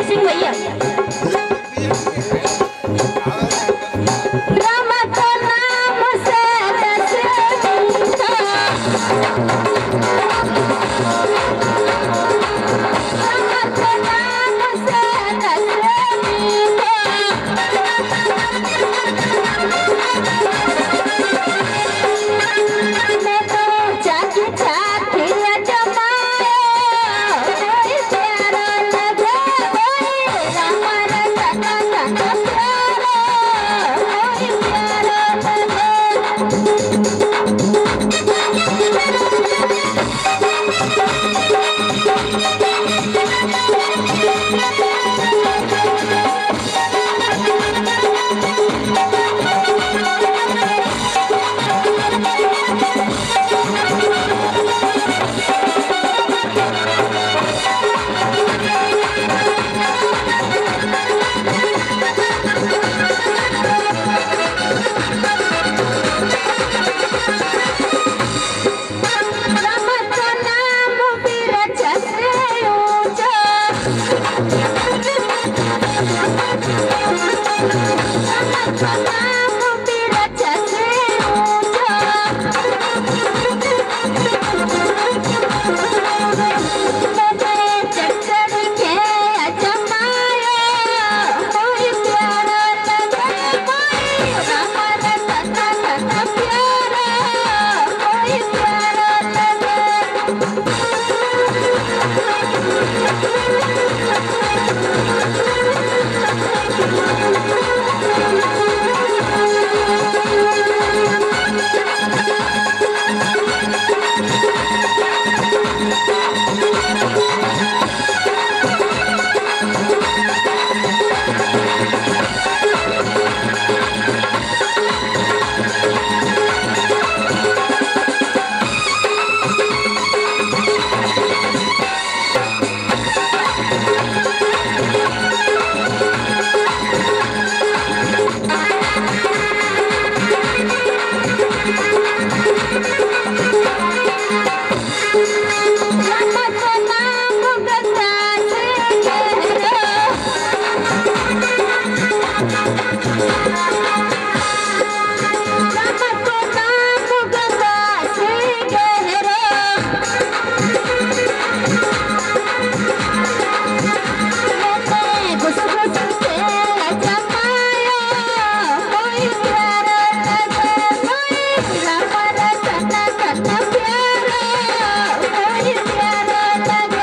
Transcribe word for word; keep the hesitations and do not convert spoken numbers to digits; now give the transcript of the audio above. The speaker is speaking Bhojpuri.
फिनिशिंग भैया रामा का नाम से दस मीठा रामा का नाम से दस मीठा मैं तो चाकी चाकी जमाए कोई प्यारा लगे कोई रामा रे सदा सदा प्यारा कोई प्यारा रामा का नाम विरच से ऊंचा रामा का नाम विरच से ऊंचा मैंने चक्कर के जमाया कोई प्यारा लगे कोई रामा रे सदा सदा प्यारा कोई प्यारा लगे रामा का नाम गंगा से गहरा रामा का नाम गंगा से गहरा मैंने घुस घुस के जमाया कोई प्यारा लगे कोई रामा रे सदा सदा प्यारा कोई प्यारा लगे